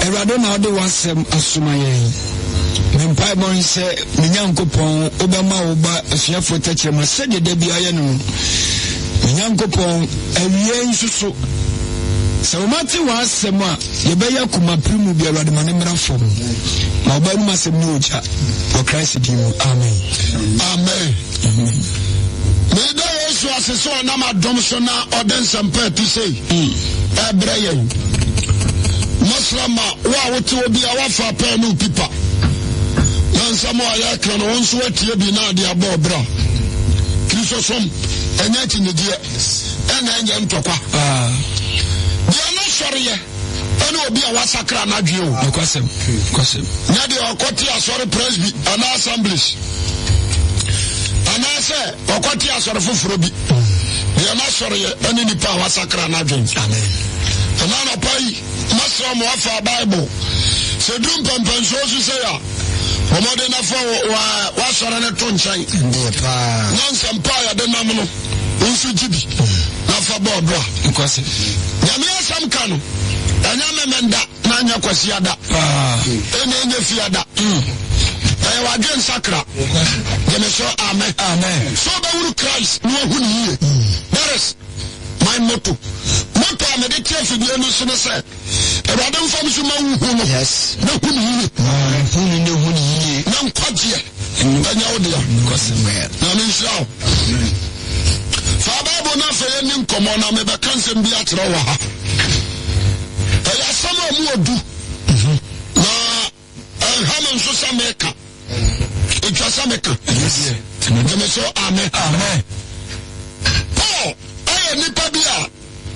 Erade na ode wasem asoma yen. Mempai bon se Nyankopɔn obama oba afiafo tachema sede da bia ye no. Nyankopɔn awie nsuso. Se o mate wasem a ye beya kuma primu bia Erade mane mra fom. Ma oba nu masem ni oja. For Christ dimu. Amen. Amen. Amen. Meda Yesu aseso na madom so na oden sempa ti sei. Ebrayen. Maslama wa wote obi a wafa pa no pipa. Nansamo aya kra no wonso atie bi na de abo bra. Kristosom enya tinedie. Ena enya ntokwa. Dia no soriye. Ena obi a wasakra na dwe o. Kwasem. Na de okoti asori presby ana assemblies. Ana se okoti asori foforo bi. Dia na soriye ena nipa wasakra na dwe. Amen. Ana pai Masra mo afa Bible. Se dum pampan so say ya. Omode na fa wa sora ne to nchan. Nansa mpa ya de nam no. Unsu jibi. Na fa bo bra. Nkwase. Nyame asam ka no. Anya memenda na anya kwasi ada. Enya fiada. Wa gen sakra. Gene so amen. Amen. So ba wuru Christ no hu ni ye. That is my motto. Motto me de tiafi bi enu so ne se. Erade mfam so ma hu no. Yes. Na hu ni ye. Hu ni ye. Na nkwaje. Anya wo dia. Kwase. Na me nshao. Fa Bible na fa ye ni nkomo na me be kansem bi atrɛ wa ha. Ya sama mu odu. Na hamen so sameka. Etwa sameka. Yes. Geme so amen. Amen. Oh, aye nipa bia.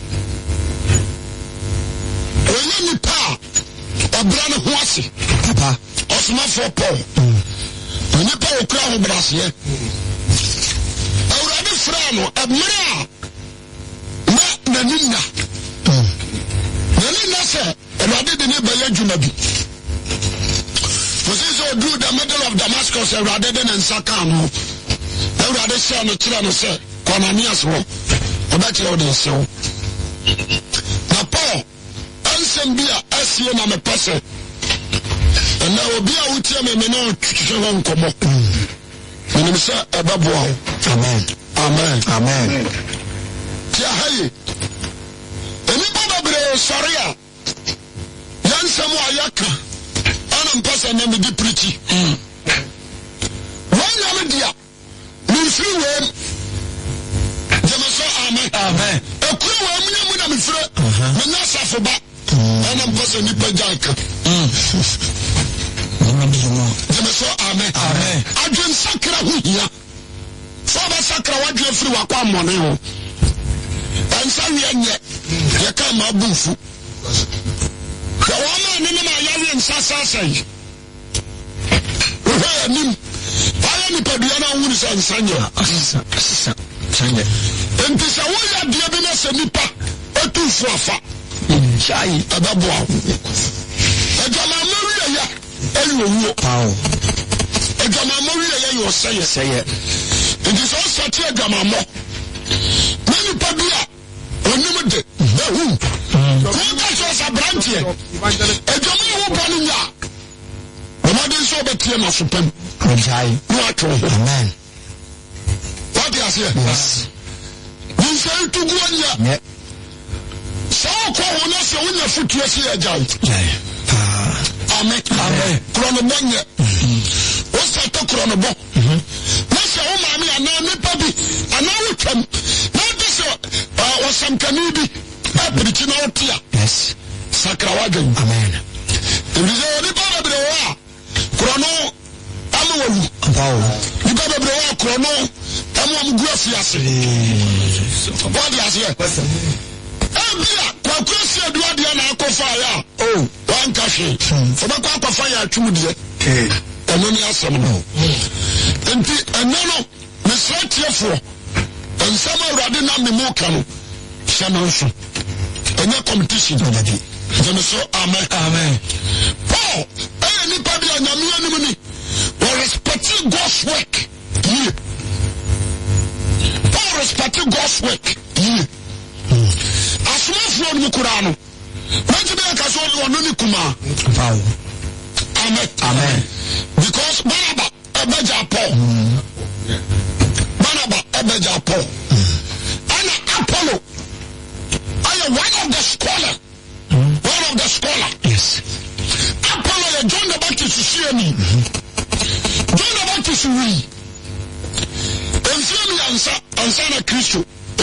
Oye nipa obra ne ho ase. Papa, osuma for Paul. Nipa okra ho brase. Awurade fra no emra na naninna. Naninna se Awurade de ne ba yadwuma bi. So do the middle of Damascus, rather than in Sakano. Rather say no children say, Conanias wo, or that you don't so. Now, Paul, answer be a SCN am a person. And now will be a Utia me no to come up. And you say, Ababo. Amen. Amen. Amen. Tiahaye. Anybody sorry. Yan Samoa Yaka. Person na me di preach. One yam dia. Me free way. Jama so amen. Amen. E kuru wa mu na me free. Me na safo ba. Ana person ni pajanka. Jama so amen. Amen. Adwen sakra hu hia. So ba sakra wa dwe free wa kwa mone ho. Ansa wi enye. Ye ka ma bufu. The woman in my young Sasasay. Nim. I am Padiana Woods and Sanya. And this a way of Diabinas and Nipa. A two swafa. Chai Ababo. A Jamamaria. A Jamamaria, you say it. It is also a Jamamo. Many Pabia. Unlimited. That's a branch here. A Jamaican Pania. The mother is over Tiana Supreme. Amen. What is here? Yes. You say to go on here. So, call us when your foot is here, Jai. Amen. Amen. Chronobonia. What's that to Chronobo? That's your mammy and now Nipabi. And now we come. Not this or some Canidi. Yes. Sakrawagen. Amen. If you say any part of the war, Chrono, Amu, you got a war, Chrono, Amu Gracias. What is here? Quaquasia, Duadiana, Cofire. Oh, one cashin. For the Quack fire, 2 days. And then you some no. And no, Miss Ratio and some Radina Mimokano. Shannon. Any competition. So, amen. Amen. Paul, anybody on your enemy will respect God's work. Paul respected God's work. As well from Mukurano. Benjamin Kasol Wanoni Kuma. Amen. Because Barnaba Ebeja Paul. Barnaba Ebeja Paul. And Apollo. I am one of the scholar. One of the scholar. Yes. Apollo John the Baptist to see me. John the Baptist we. And see me answer na Christo.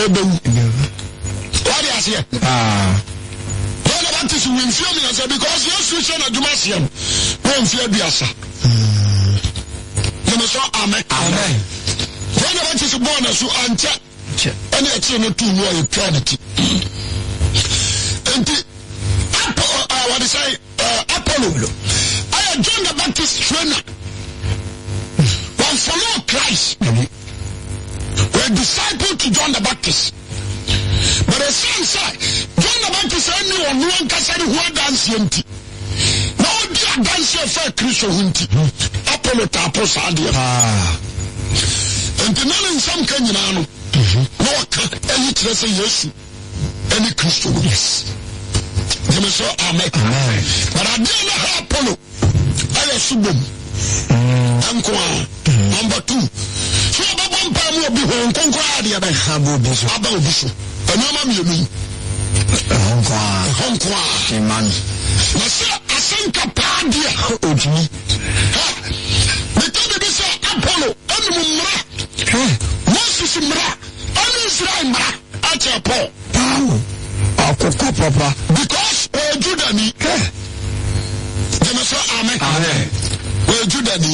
What is here? John the Baptist will see me answer because yes, we shall not do myself. Won't fear Biasa. Amen. Amen. John the Baptist born as you answer. And it's not too more eternity. And what is Apollo? I am John the Baptist trainer. One follow Christ. We're disciple to John the Baptist. But the same side, John the Baptist only one can say who dance empty. No dear dance for Christian hunti. Apollo tapos adia. And the man in some Kenyan. No any trace yes. Any Christian. Yes. Amen. But I didn't have Apollo. I assume. Number 2. So Babam will be home. Conquer about this. And your mammy, Hong Kong, man. I think a party. The time is Apollo, and Mumra. Moses Mra, and Israel Mra, at your Paul. Because Judani, they must say Amen. Where Judani,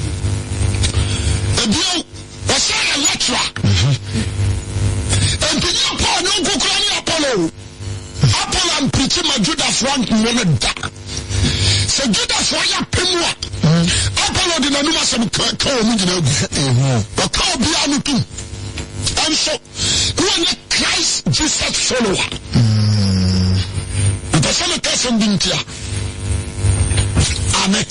the bill was a lecturer. And the Paul, no Kukrani Apollo. Apollo and preaching my Judah Frank Monada. So Judah Fire Pimwa. Apollo did not know some call me, but call Bianu too. And so, you are not Christ Jesus follower. The son of Casson Bintia. Amen.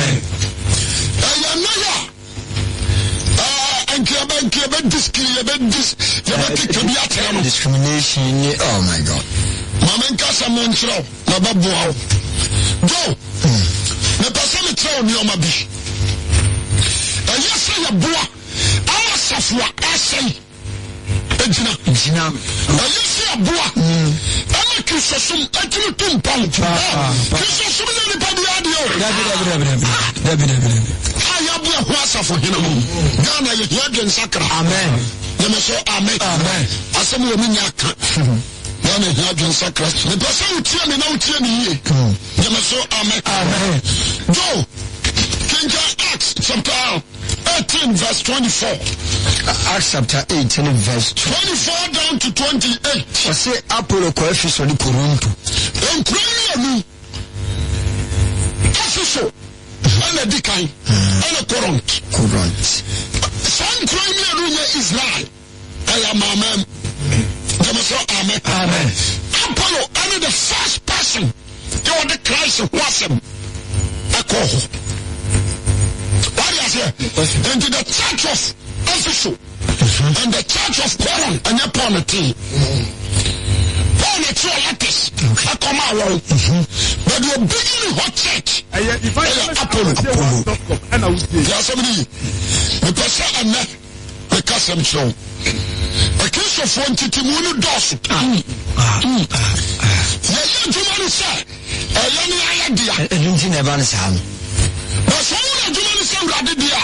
Discrimination. Oh my God. Maman Casa Montreal, Mababuao. Go. The person is thrown near my bee. And yes, I am boa. Our Safua, I say. Ejina. And yes, I am boa. I'm a Christian, I do Pound. Christian, anybody audio. I am a Wassa for him. Ghana, you hear Sacra. Amen. You must say Amen. Amen. As some women, the person who tell me now, tell me here. You must say Amen. Amen. Go. King Acts chapter 18, verse 24. Acts chapter 18, verse 24 down to 28. I say Apollo Coefficient on the Corunto. And Premier official. And a decay. And a current. Some Premier Israel. I am Amen. Amen. Amen. Apollo, only the first person you are the Christ who was him. What is here? Into the church of official and the church of Coron and upon the tea. Paul the two lattice. I come out. But you're beginning hot church. Apollo. There are somebody. The person and the custom show. A case of one Titimunu Dos. Yes, you want to say, a young idea. I didn't never sound. But so you want to say, Radia.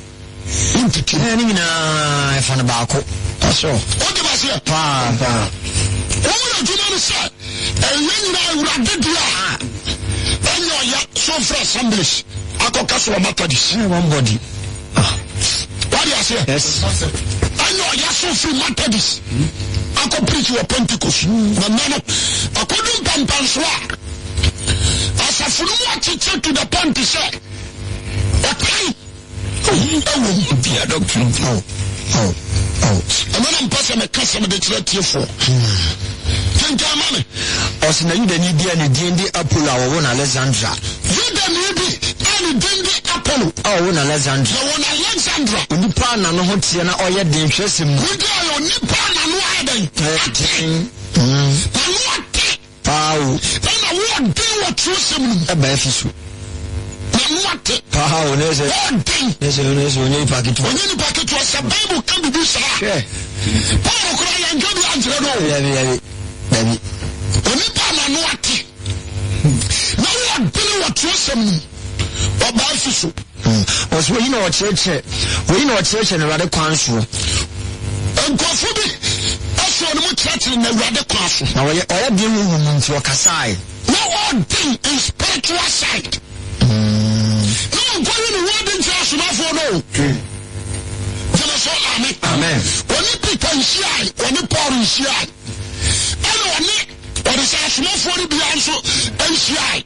I found a barco. So, what do I say? Papa. What would you want to say? A young Radia. And you're so fresh English. I got Castle Methodist. One body. What do I say? Yes. I know you're so free Methodist. I could preach you a Pentecost. No. I couldn't Pampanswa. As a full teacher to the point to say, okay. Be a doctrine. Oh. And then I'm passing a customer that you're here for. Think I'm money. Also, you didn't need any Apollo or one Alexandra. You didn't need any Dindy Apollo. Oh, one Alexandra. One Alexandra. Nipan and Hotiana or yet the interest in Nipan and Waden. Pau. And I one day what you say, Ebefisu. What? How is it? One day. Yes, when you pack it. When you pack it was a Bible can be this. Paul cry and go to Angelo. Baby. Only Pama what? Now what day what you say? Obafisu. Was we know church and rather council. And Kofubi, also no church in the rather council. Now, I have been to a Kasai. No one thing in spiritual side. No, going to word in church, no for no. Amen. When you pick and shy, when you pour in shy, and when you, what is a small for the answer and shy.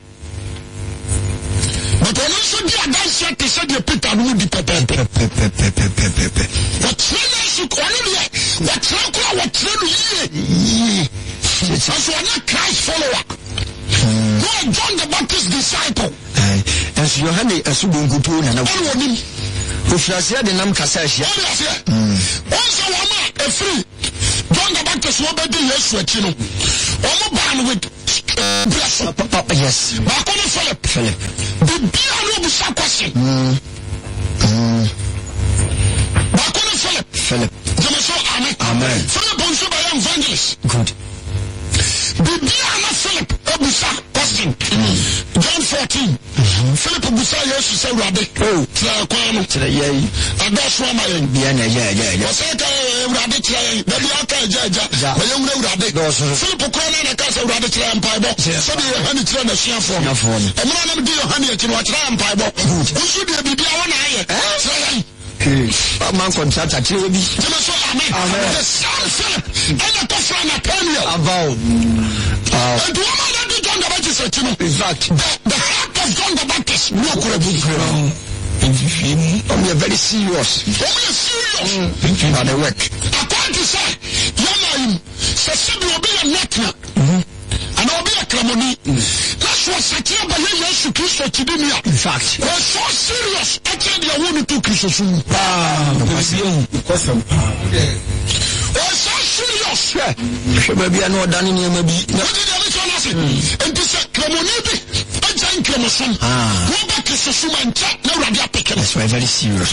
But when you said you are dancing, they said you pick and would be pepe. What's so I'm not Christ follower. No, John the Baptist disciple. And so you had a subun good tune and a woman who has had the name Casasia. Also, a free John the Baptist will be the yes, what you know. All bound with Papa, yes. Bakona Philip. The beer will question. Bakona Philip. Amen. Philip also by evangelist. Good. Bibiana Philip Obusa question. John 14. Philip Obusa yes say Rade. Oh, Kwano. And that's why my yeah. Was it Rade try? Baby aka jaja. My young Rade. Philip Kwano na ka say Rade try empire. So the honey try na share for. E mo na be honey try wa try empire. Who should be bibia wana aye. Try. Man contract at you. Amen. The son Philip and the person Nathaniel. And the woman that did John the Baptist, in fact, the heart of John the Baptist, no good. We are very serious. About the work. According to say, Yama, Sassy will be a network. And I'll be a Cramoni. That's what Satia by Yesu Christ or Tibinia. In fact, we're so serious. I tell you, I want to Christus. We're so serious. Maybe I know Danny, maybe. And this is Cramoni. I join Cramoson. Go back to Susuma and check. No, Radia Pickle. That's why very serious.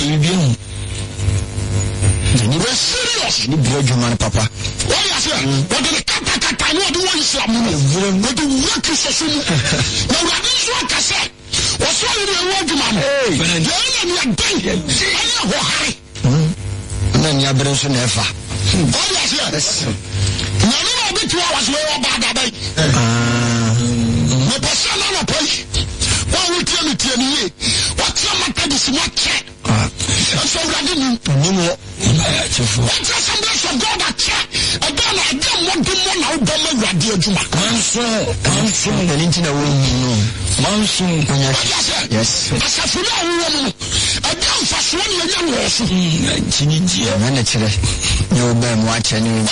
We're serious. You blow your man, Papa. Why is it? What did the Kata know the one Islam? What the work is so now, Radis work, I said. What's wrong with your word, man? Hey, you're dead. I know high. And then you're better than ever. Oh, yes. Now, a bit 2 hours lower by the day. The person on a page. What will tell me to you? What's your matter this much? And so, Radin, what's the semblance of God that check? Again, I don't want to know how Bama Radio Juma. Monsoon, the internet will Monsoon, yes. As a full woman, I don't fast one young person. Naturally, you'll be watching you.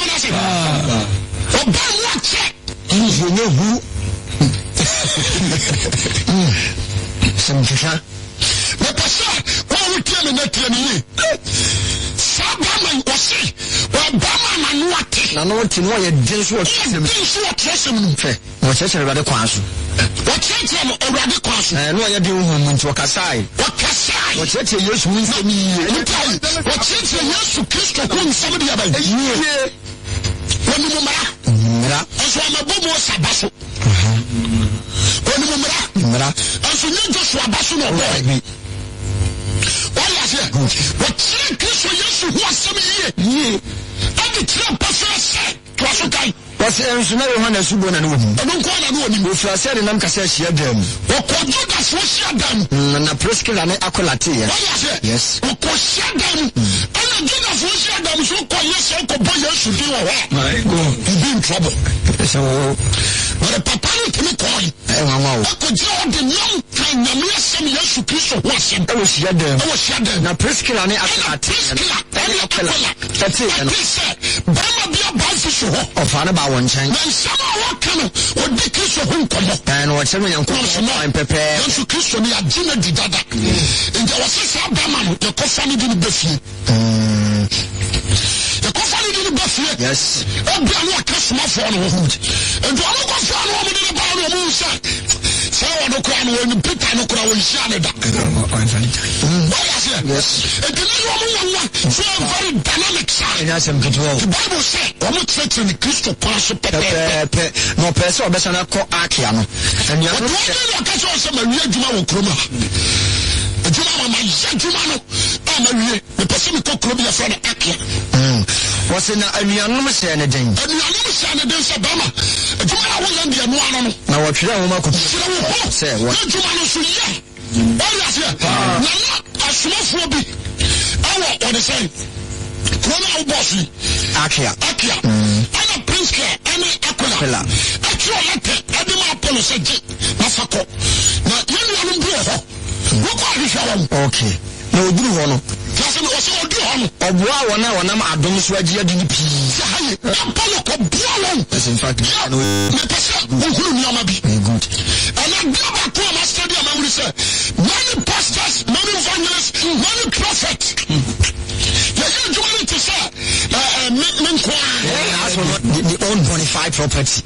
Oh, Ben, watch it. You know who? Some Fisher. The person, what we tell in that Sabama was it. Well, Bama and what? I know what you know. You didn't what what's it about the council? What's it about the council? I know you're doing into a Kasai. What Kasai? What's it? You use me for me. What's it? You use to kiss to whom somebody about you. When you mara, and so I'm a bobo sabasso. When you mara, and so you just were basso no boy. What is it? What's it? Kiss for you who was some year. And the trap person to us, okay. What's the answer? No one has won and wouldn't. I don't call anyone if I said, and I'm Cassia them. What could you guys wash them? And a prescription and accolade. Yes. What could share them? And I did not wash them, so call yourself a boy should do what? My God, you've been in trouble. So, but a papa to me coin. I could you the young time, some years to kiss or wash them. I was shed them. I was shed them. Now, prescription and accolade. That's it. And he said, Bama be a bicycle of Hannibal one time. Then somehow what kind of would be kiss of whom come up. And what's every young person I'm prepared to kiss for me at dinner did that. And there was a Bama, the coffee didn't be few. The coffee didn't be few. Yes. And be a customer for the hood. And the other one in the barrel omu say say no kra no when Peter no kra when share da yes it is one so very dynamic side the Bible say omu church in Christo pass pepe no person obesa na ko akia no and you know ka so say ma wi adwuma wo kroma adwuma ma ya adwuma no ma wi me person ko kro bi afra na akia was in anuanom say na den say bama adwuma na wo yan de no ano no na wo twere wo ma ko say what adwuma no so ye all say na asomafo bi awo o de say krona wo boss akia ana prince care ana akola atwa lete adema apolo se je na fako na yenu anu bro ho wo ko ahihwa okay na oduru ho no kase no so oduru ho no oboa wona wonam adom so agi adi ni pii haye apolo ko boa won as in fact no me pese wo hunu ni ama bi good ana gaba ko ma stadium am say many pastors many evangelists many prophets you do to say men kwa as the own bonafide property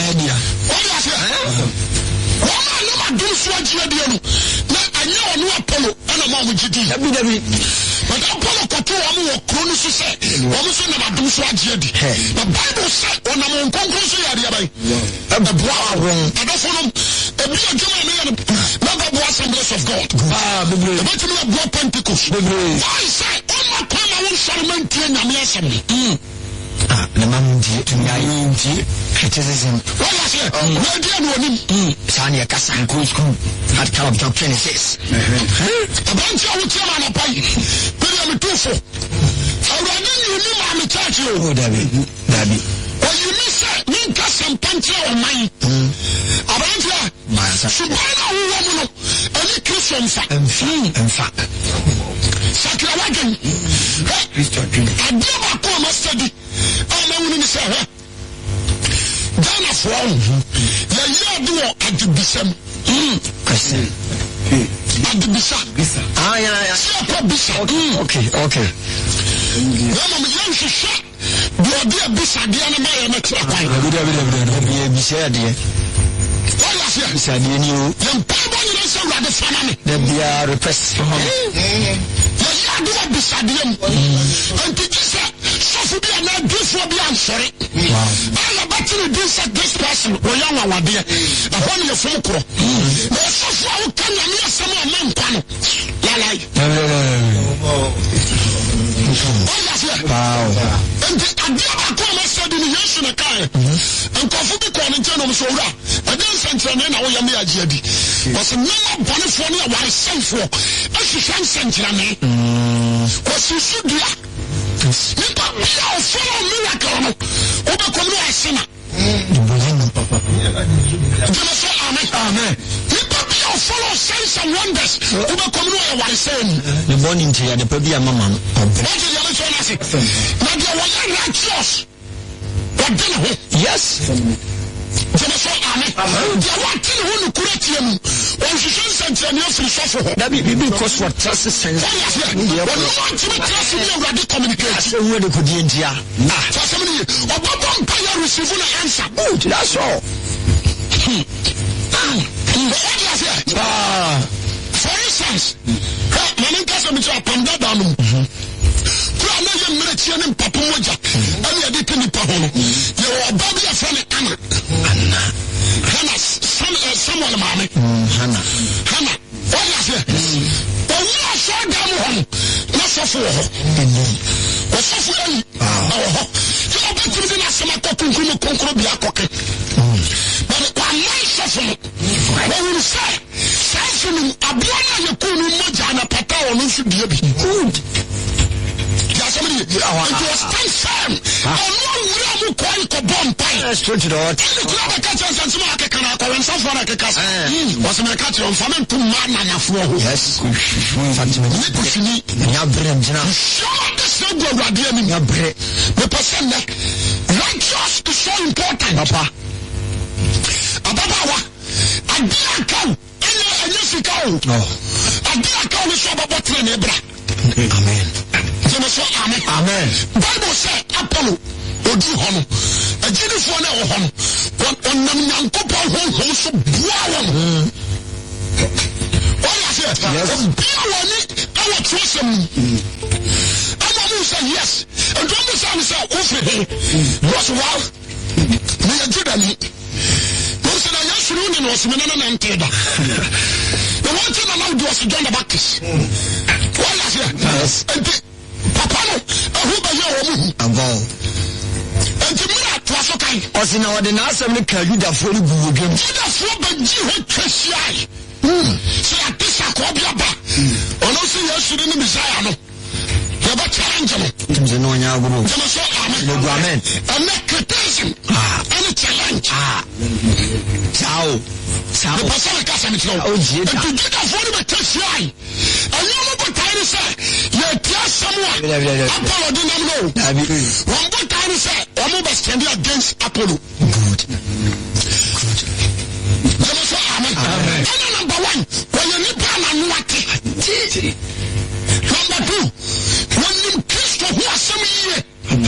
do so agye dey no na anya ono Apollo ana ma mo gidi dabi but Apollo ko to am wo krono so say wo so na do so agye di the Bible say ona mo nkonkro so yare yabai e boa won adofo no e bi adwuma me ya na go Assemblies of God bible but me boa Pentecost why say ona kama won sharman tie nyame asem na mamdi to nyai criticism what you say no dia no onim sani akasa nko school at Caleb Job 26 abanti awu tia ma na pai pere me tufo awrani ni ma me church o dabi o you miss me kasa mpanche o man abanti a subana wo mo no ani Christian fa sakra wagen Christian dream adeba ko ma study ama woni ni se he Ghana for ya yadu adibisam question adibisa yeah bisa okay mama me yan hwehwe do dia bisa dia na ma ya na kira kwan good bisa dia wala sia bisa dia ni o yan pa bo ni se wade fana me the dia request ya yadu bisa dia anti kisa sofu dia na dufo bi ansore ala batini this person wo ya wawade e ho ne fom kro na sofu awu kanya ne asem a man kwa no lalai wow and adia ba ko ma study ni yesu na kai nkofu bi ko ne nche no so wura adan santre na wo ya me agye adi was nama bonefo ne aware senfo ahwehwan santre ne ko susudia nipa bia o follow miracle no oba kom no asena amen nipa bia o follow signs and wonders oba kom no e ware sen the morning tia the pa bia mama no what you are saying is na dia was righteous what did he yes Jẹ́mẹ́sọ́ àmì. Di àwọn àtìní wọn ní kúrẹ́ tiẹ̀ mu. Wọ́n ṣiṣẹ́ nsẹ̀ntìrẹ̀ ní ẹ̀fìrì sọ́fọ̀ hɔ. Dabi bibi kọ́ sọ tẹ́sí sẹ́yìn. Wọ́n yà fẹ́. Wọ́n ní wọ́n ti mi tẹ́sí ní Awurade communicate. Ṣé wúwo de kò di ẹnti a? Fọ́sẹ́mi ni yìí, ọ̀bọ̀ bọ̀ mpa yẹ receive na answer. Good, that's all. Wọ́n yà fẹ́. For instance, mami nkasa mi ti apanda dànù. Kúrò àná yẹ mìíràn tiẹ̀ ní mpapo mọ́jà. Ẹni yẹ di ti nípa hó no. Yẹ wọ ọba bi yẹ fẹ́ ni Anna. Samuel maame. Hannah. Wọ́n yà fẹ́. Òwú ọ̀ṣọ́ dàmú hàn ní sọ́fù wọ̀ hɔ. Ọ̀sọ́fù ẹ̀yìn ẹ̀wọ̀ hɔ. Tí wọ́n bá tìrì bí náà sẹ́mi akọ kúnkún bí akọkẹ́. Bẹ́ẹ̀ni wà á máa ń sọ́fù mu. Wọ́n wúru sẹ́ sáyẹ́nsì ni abúlé náà yẹ kúrò ní mọ́jà náà pàtà wọn ní fìdí ẹ̀bì. It was time firm. And one ram who call it a bomb pie. Straight to the heart. And the club catch us and some can I call and some for a cast. Was a catch on famine to man and a floor. Yes. Pushing your brain. Show the same radium in your brain. The person that righteous is so important. Papa. Ababawa. I did come. And yes, you go. I did come with your bottle in Ebra. Amen. Amen. Bible say Apollo odi hono. Ajini fo na wo hono. Ko ɔnam Nyankopɔn honhom so boa wɔn. Ɔyɛ sɛ obia wɔne ɛwɔ Twerɛsɛm mu. Ɛna ɔmo sɛ yes. Ɛnti ɔmo sɛ ne sɛ wofiri he. Wɔsi wow. Meyɛ Judani. Wɔn sɛ na Yesu ne wo ne na ɔsi me ne nante da. Na wɔn te na na wodi ɔsi John the Baptist. Ɔyɛ sɛ ɛnti papa no ɛho bɛyɛ wɔ mu hu. Enti mmerɛ atoa so kan. Ɔsi na ɔde n'asɛm ne ka Yudafoɔ no gu wɔ dwam. Yudafoɔ bɛgye hɔ twa hyiae. Sɛ yɛate sakɔɔ bi aba. Ɔno nso Yesu ne Mesaia no. Yɛbɛ challenge no. Nti na ɔnyɛ agoro. Gyeme so amen. Ɛnɛ criticism. Ɛne challenge. Sao. Mepɛ sɛ meka sɛ mekyerɛ wo. Enti Yudafoɔ no bɛtwa hyiae. Ɛnyɛ ɔmo botae ne sɛ yɛatia asɛm a Apollo de nam no. Wɔn botae ne sɛ ɔmo bɛstand against Apollo. Good. Gyeme so amen. Ɛna number 1, wɔyɛ nipa na no ate. Number 2, wɔnim Kristo ho asɛm yie.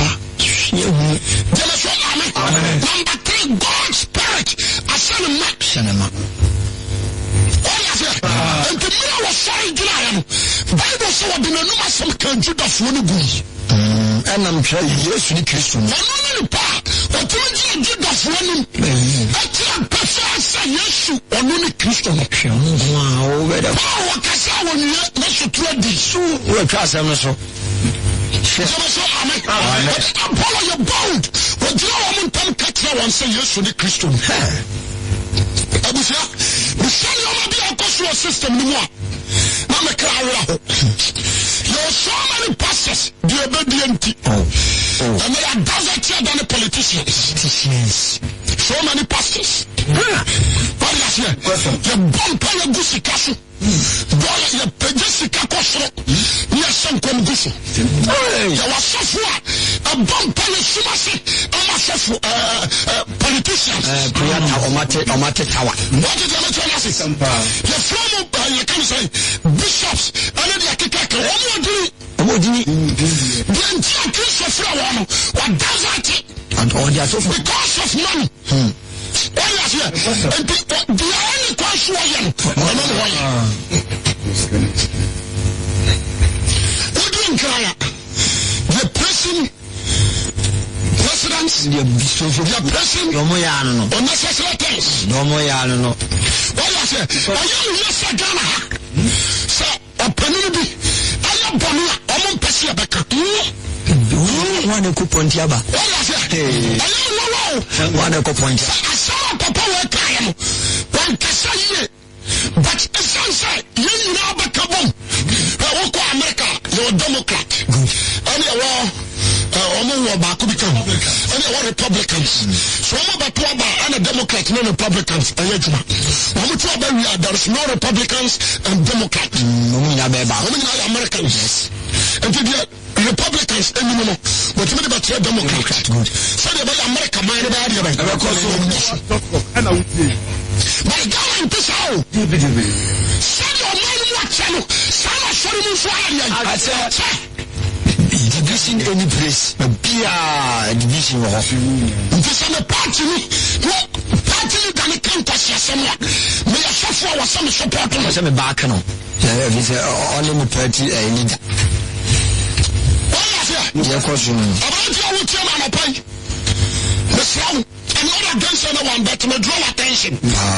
Gyeme so amen. Number 3, God's Spirit asɛne ma. Ɔyɛ sɛ enti mmerɛ wɔsɔre gyinaeɛ no Bible sɛ wɔde n'anum asɛm ka Judafoɔ no gui. Ɛnam hwɛ Yesu ne Kristo no. Ɔno ne nipa a ɔtumi gyina Judafoɔ nim. Ɛkyerɛ pɛfɛ sɛ Yesu ɔno ne Kristo no. Paul wɔkasa a wɔnnua na sotura di. Wɔatwa asɛm no so. Gyeme so amen. Apollo yɛ bold. Wɔgyina wɔn ntam ka kyerɛ wɔn sɛ Yesu ne Kristo no. Abusua, bisa nneɛma bi a ɔkɔ so wɔ system no mu a na mekra awerɛ ho. There are so many pastors deɛ ɔbɛdie nti. And they are deserted than the politicians. So many pastors. What is here? The bumper your goosey castle. Boy, your pejessica costro. Yes, some come goosey. There was software. A bumper your sumasi. I'm a software politicians. Omate Tower. What is the matter? The former, you can say, bishops, and the Akaka. What do you do? The entire Christopher what does that? And all the other because of money. What is here? And the only question I am. What do you cry? The presidents, the president, unnecessary things. No more, no. What is it? I am yes, Ghana. So, a penalty. I am Bonnia, I'm on Pessia Becca. One coupon Tiaba. What is it? I don't know. One coupon. I saw Papa work I am. One Cassia. But the son said, you know, Becabum. America, you're a Democrat. And you are. And they were Republicans. So I'm about to and a Democrat, no Republicans. There is no Republicans and Democrats. Americans. And the Republicans anymore. But you about to Democrats. So they about America, my idea. But God in this house. Send your man what channel. Send us for the division any place. Division of the party. Party than a campus. May I suffer was some support on some back. No, only the party. I need. Your question about your chairman of pay. The sound, I'm not against anyone, but to draw attention.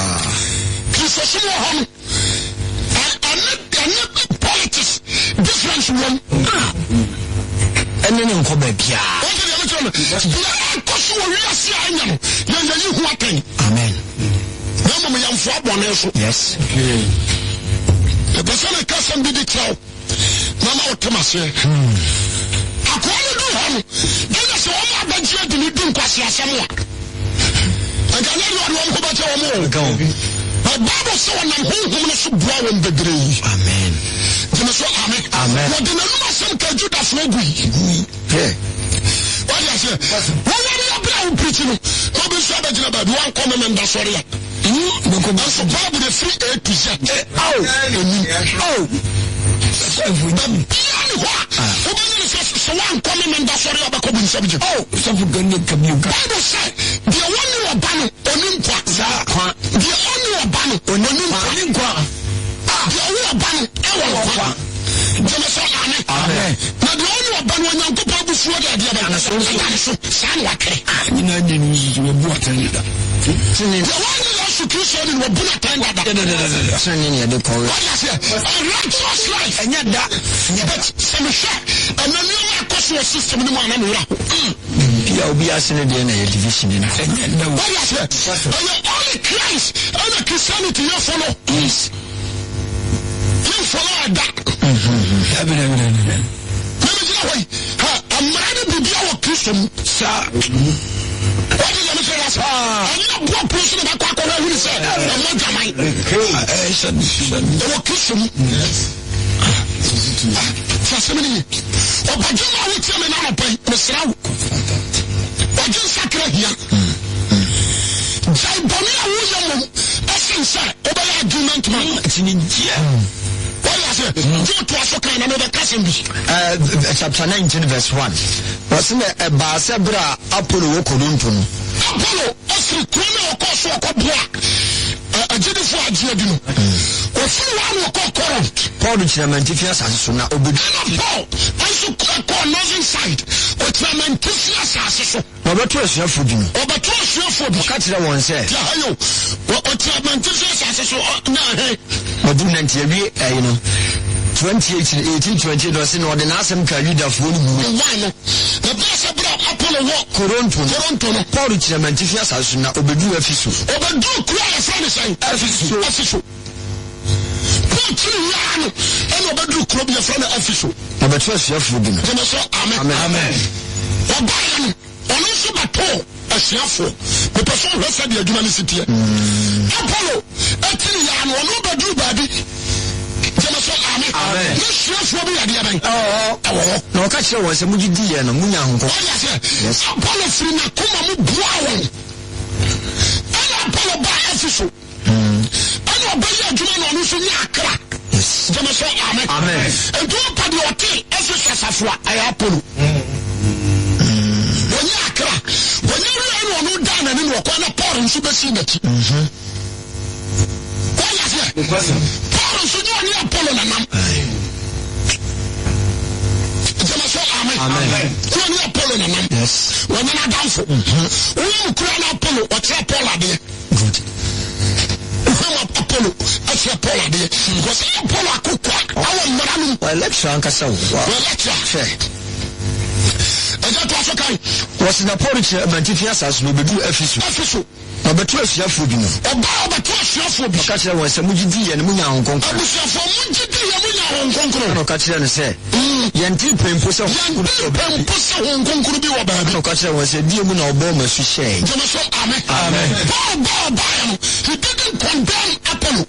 I need politics. Difference one. And then you come back. Amen. Yes. The person can be the cow. Mama Thomas. I call you home. Give us all my budget to do somewhere. I can let you know about your more. But Bible saw I'm home to blow in the grave. Amen. Amen. What the number some can do that for we. What I say? What are you preaching? Nobody said about one comment and that's all. Because the Bible the free A to Z. Oh. So one comment and that's all about coming subject. Oh, something good. Bible said the one Obano, Onimpwa, the only Obano, Onimpwa, the only Obano, Ewa. Amen. Now the only Obano when you go before the idea that San Wake. You know, the news will be what I need. The one who Christian in Wabuna Tanga, a righteous life, and yet that, but some shot, and then you are costing system in the one. You'll be asking a division in the only Christ, only Christianity you follow. You follow that. I'm ready to be our Christian, sir. What is the matter? I'm not one person that I can say. I'm not our Christian. For so many. Oh, but you know what I'm not paying, Mr. But you sacred here. Jaibonia William, essence, over argument, man. It's in India. Chapter 19 verse 1. What's in a Basabra Apollo Corunton? Apollo, Osrikuna, Okoso, a Jennifer Adjadino. Or someone will call corrupt. Paul Chamantifias as soon as Paul, I should call northern side. Or Chamantifias as Over to us, your food. Over to us, your food. Catch that one said. Or Chamantifias as or do 28, 18, 20, was in ordinance and carried of one. The best about Apollo walk, Toronto, Paul Chamantifias as soon as Obedu official. Obedu, official. And Obedu, club your friend official. Number 12, your food. Amen. Obayan, on also by Paul, a shuffle. The person who said the humanity. Apollo, a trillion, or Obedu, baby. Amen. No, catch you was a Mujidi and a Munyango. Yes, Apollo free Nakuma Brown. And Apollo by official. And Obey Juman on Usuniakra. Yes, Amen. And do a padiote, officers of what I Apollo. When Yakra, when you are no done and in Wakana Paul and Supersinity. Paul should not be Apollo and Amen. When you Apollo and yes. When you are doubtful, when you cry Apollo, what's your Apollo there? Good. Apollo, what's your Apollo there? Because Apollo could quack. I want Madame. Well, let's run Cassell. Well, let's was in a policy of Mantifias as we do official. Number 12, your food. About 12 food. Catch was a Mujidi and Munyan Conquer. I was for Mujidi and Munyan Conquer. Catch and say, Yanti Pemposa no catch was a dear Muna Obama Suche. Amen. He didn't condemn Apollo.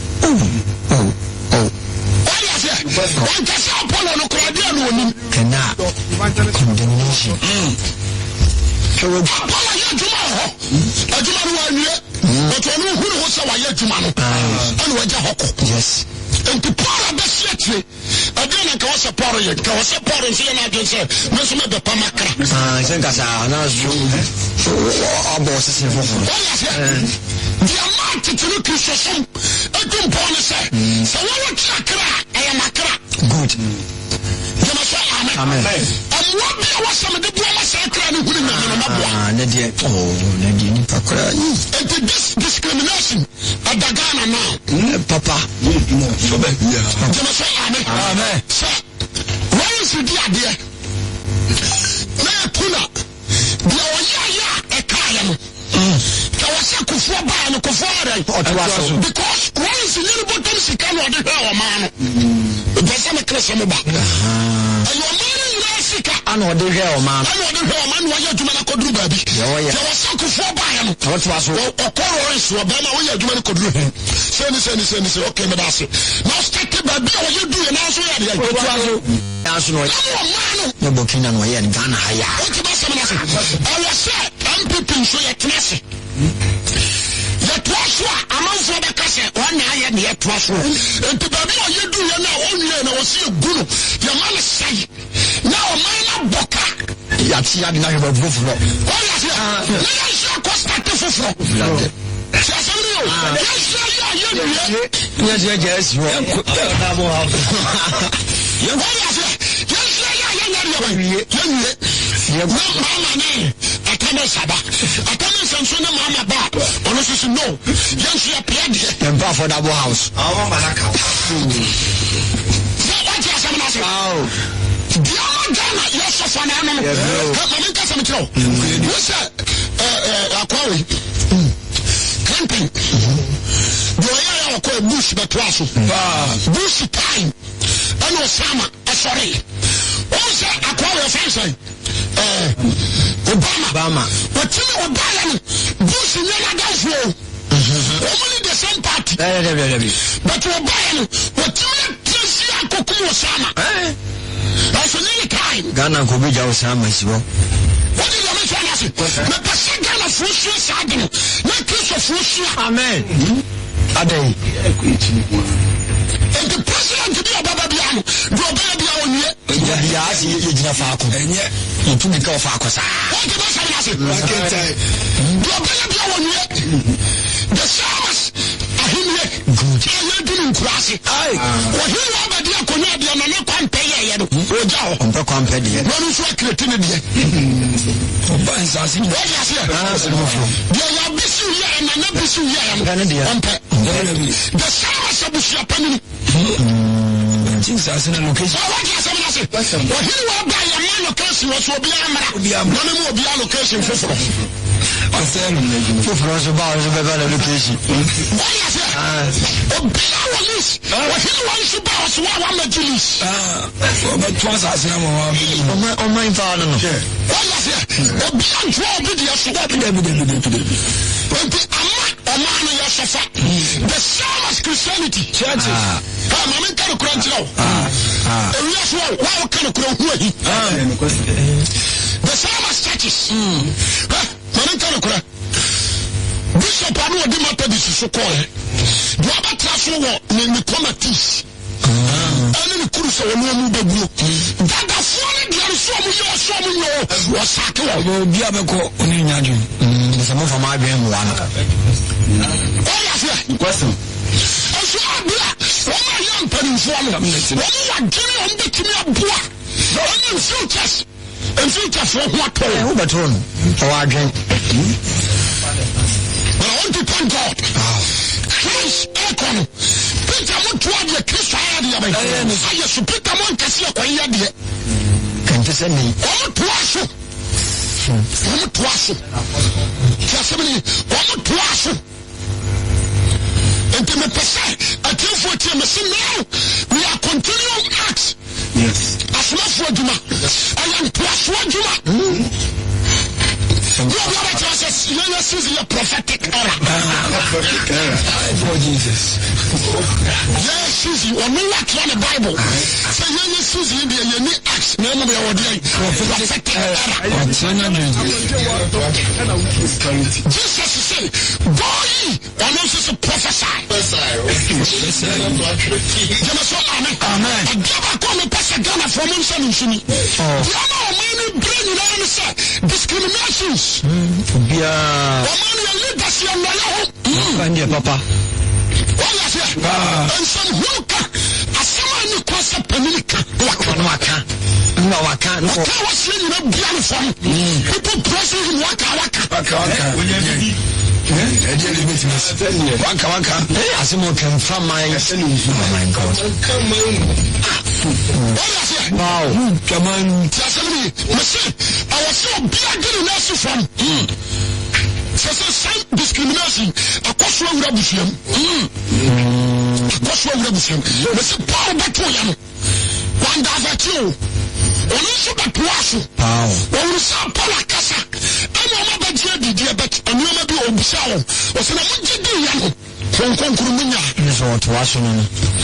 One just Apollo no Claudian cannot condemnation. Apollo Yajuma, a Juma, but I know who was our Yajumano. And Waja. Yes. And to pour the city, I didn't go as a part of it. Go as a part of it, and I just said, Mr. the Pamakra. I think that's our bosses. The amount to look at some, I don't bonus. So what I am a crack. Good. Amen. And what was some of the Brahmas I cried with him? And this discrimination at the Ghana now. Papa. Amen. Sir, where is the idea? Puna. The Oya, a Kayan. Because one is a little bit of the color of the hell, man. There's a class on the back. And you're marrying Jessica. I know the hell, man. I know the hell, man. Why you man could do, baby? There was some for Bayern. What was a chorus or Bama? Why you man could do him? Send, okay, but that's it. Now, stick it, baby. What you do, and also, no booking on way and Ghana. What about some of us? I was said, I'm putting so you're classic. The Twaswa, among the Cassia, 1 eye and the Twaswa. And to Baby, you do now only, and I was see a guru. Your man is say, now, man, Boca. Yatsi, I didn't have a buffalo. Oh, yes, Yes, Costa Tefro. Camping. I call Bush Batwaso. Bush time. And Osama. Sorry. Also, I call your friend. Obama. But you know, Obama. Bush never does well. Only the same party. But Obama. But you know, Kuku Osama. That's another time. Ghana Kubija Osama is well. What did you mention? The person Ghana Fushi Sadin. Not case of Fushi. Amen. Ade. And the president to be a Bababiano. Do a baby on you. Yes, you did a falcon. And yet, you took it off Aquasa. What did I say? Do a baby on you. The Samas are here. Good. You're doing classic. Aye. What you have a dear Canadian and not compare. On peut comprendre. Non, nous sommes chrétiens. The Shamas Christianity churches. The Shamas churches. Bishop Anu Dimata is so called. The other class in the committees. And the cruise of no Babu. That the foreign there was Sako. Diabeco Uninaji. Some of my game one. Question. Also, my young penny one are getting on the Kimia. No futures. And future for what? But I drink. But I want to thank God. Christ, Econ. Peter Montoya, the Christ, I used to put them on Cassia. Can you send me? All twice. And to me, I tell for now, we are continuing acts. Yes. As much for Juma. I am plus one Juma. This is a prophetic era. For Jesus. Yes, Susie, or no what on the Bible. So you Susie, you need acts. No, we are prophetic era. Jesus said, go ye, and also prophesy. Amen. I never call a person Ghana from Unsani. You know, discriminations. Papa. And some who can, as someone who calls a Panica, Waka, was really not beautiful. People pressing him Waka. Waka. As a more can from my God. Wow, come on. I was so big in the from. Some discrimination. A question of Rabusium. A question of Rabusium. It's a power battalion. One Davatio. Only but Wasu. When we saw Polacasa. I'm a Badia, but I'm not be Obisao. Was an Amundid from Concrumina. Is what Washington.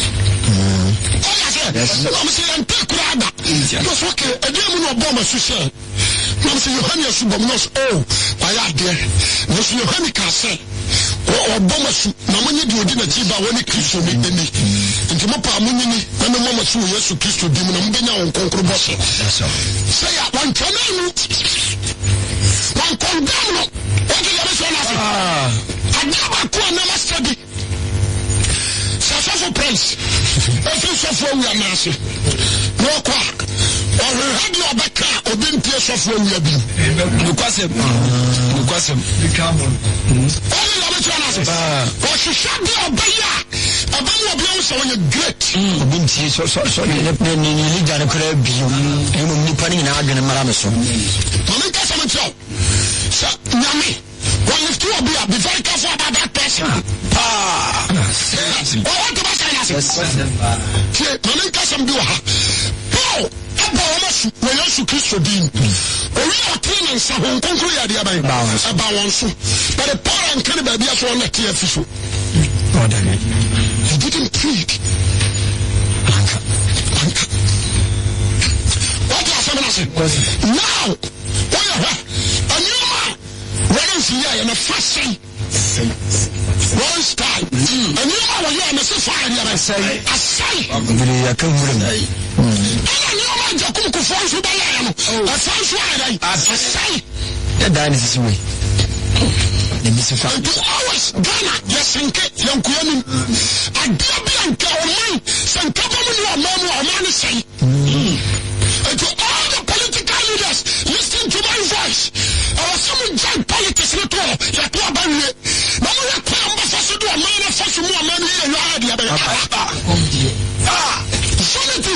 I'm saying, because okay, a German Obama, she said. I'm saying, Johannes Subomos, I are there. No, Johannica say, Obama, Namani do dinner chiba when it keeps on me. And Timapa Muni, and the Mama Su, yes, to kiss to Dimon, and Bena on Concrobos. Say, one can One condemn no. What do you say? I never go and never study. Successful praise. Every software we are now. No quack. Or we had your back or didn't pay software we have been. Only the other or she shall be a bayer. About your bills when you're great. So you need to crab you. You will be putting an argument in Maramaso. Monica Samuel. So, Nami, one is to be very careful about that person. What do I say? Monica Samuel. Oh, when you should kiss your dean. Or we are clean and so on, conclude the idea about one soon. But the power and can be a one that here official. He didn't treat. What do I say? Now, a new man runs here in a fast day. One time, a new man was here and a fire. I say, I can't really. Jacob Fonso Bayano, a French wine, I say, the dynasty way. And always Ghana, yes, and young women, and Gabian Kawaii, some government or man say. And to all the political leaders, listen to my voice. I was some giant politics at all, like what I knew. But we are playing for a man of such more money and unity,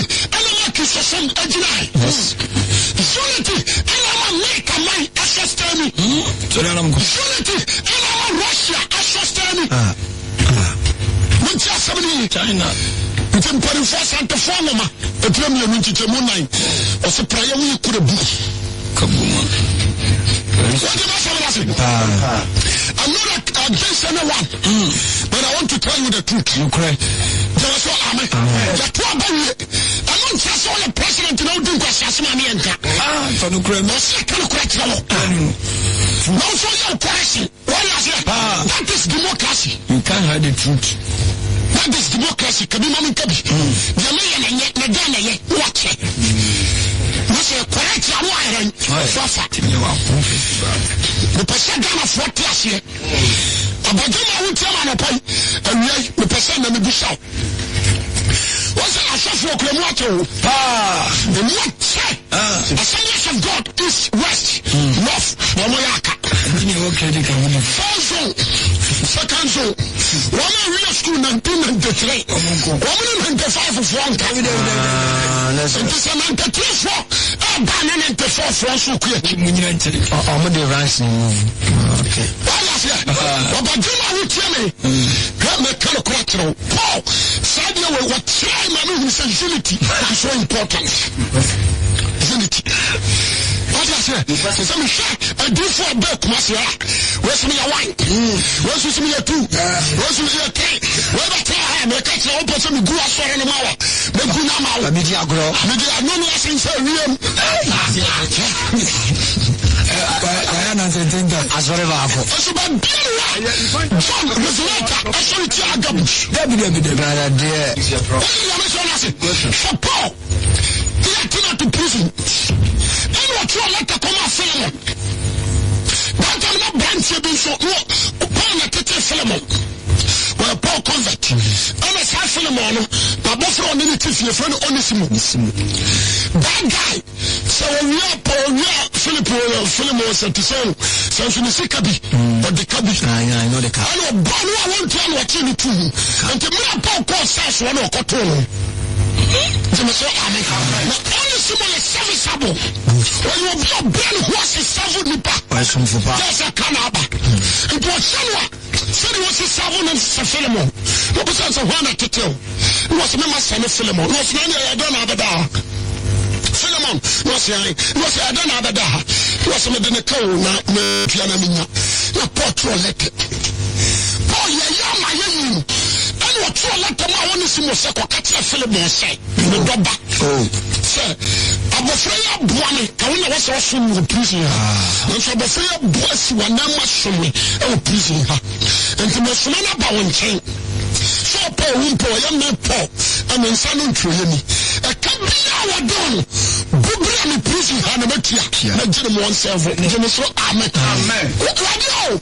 yes. Unity, and I'm make a man assist me. Unity, and I'm Russia assist me. Which are somebody China. It's important for Santa Forma. The premier went to Moonlight. Was a prayer we could have booked. I'm not against anyone, but I want to tell you the truth. You cry. There was no army. I don't trust all the president in all the questions. For the crime, that is democracy. You can't hide the truth. That is democracy. Can you imagine? Watch it. Correct your wiring. The percent of what last year. About I will tell my pay, and the percent of the bush out. What's a soft walk? The what say? Assemblies of God, east, west, north, Wamoyaka. First zone, second zone. One real school 1993. 195 of one. It is a 93 for. Banana and the fourth one so quick. I'm the rice move. Okay. But do not tell me. Help me kind of quattro. Paul, Sadia will what try my who says unity is so important. Unity. What I say? Some shot I do for a book, Marcia. Where's me a wine? Where's me a two? Where's me a three? Where the time I catch the open some good for an hour. The Gunama, Media Grow. Media no lessons for real. I answer as well as John for Paul, he had to prison. And what you like to come out Philemon. That I'm not branching being so upon a kitchen Philemon. Well, Paul convert. And as I Philemon, my boss on any your friend Onesimus. That guy, so we are Paul, we are Philemon said to say, so I'm going to say Kabi, but the Kabi. I know the Kabi. I know, but I want to know what you need to do. And the mere Paul calls says one or Cotton. Only someone is serviceable. When you be a brain horse is serving the back. There's a canaba. It was someone. Said he was a servant and Philemon. What was that one to tell? It was a member son of Philemon. It was none I don't have a dog. Philemon was I don't have a dog. It was a medical, not Pianamina. Not portrait. Oh, yeah, my young. And what you like to my own is a catch a Philemon say. The dog. Oh, sir. I'm afraid of Buani. I want to was also in the prison. And so I'm afraid of Boss when I must show me a prison. And the most man about one chain. So Paul Wimpo, young man Paul, and then Sanon Truhemi. A company hour done. Bubra me prison ha na metia na gye me wonself gye me so amen radio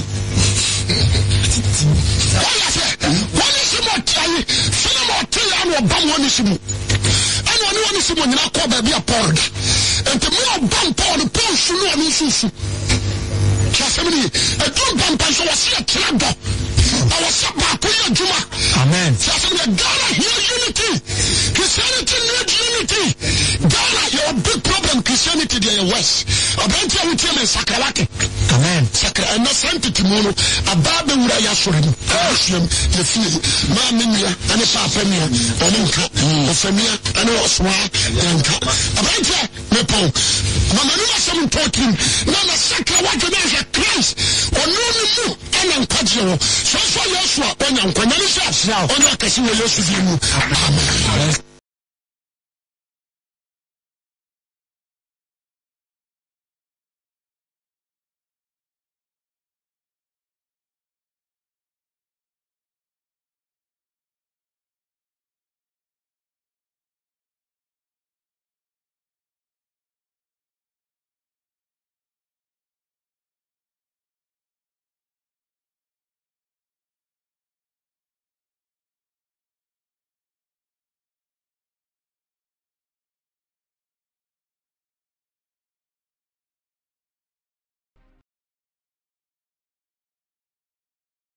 wala se wani simo tiayi sino mo tiya no bam wani simo eno wani simo nyina ko ba bia Paul ente me obam Paul Paul sunu wani susu kiasemni edun bam pan so wasi atrado awasa ba ko yaduma amen kiasemni Ghana here unity Christianity need unity Ghana your big problem Christianity dey west abantu a wutie me sakralake amen sakra and not sent to mono ababe wura ya sori mu ahwem ye fie ma menua ane papa mia oni nka ofamia ane oswa nka abantu me pon mama ni masem totin na na sakra wadwe na Christ onu ni mu ane nkwaje wo so Yesu a onya nkwanya ni sha onya kase wo Yesu bi mu amen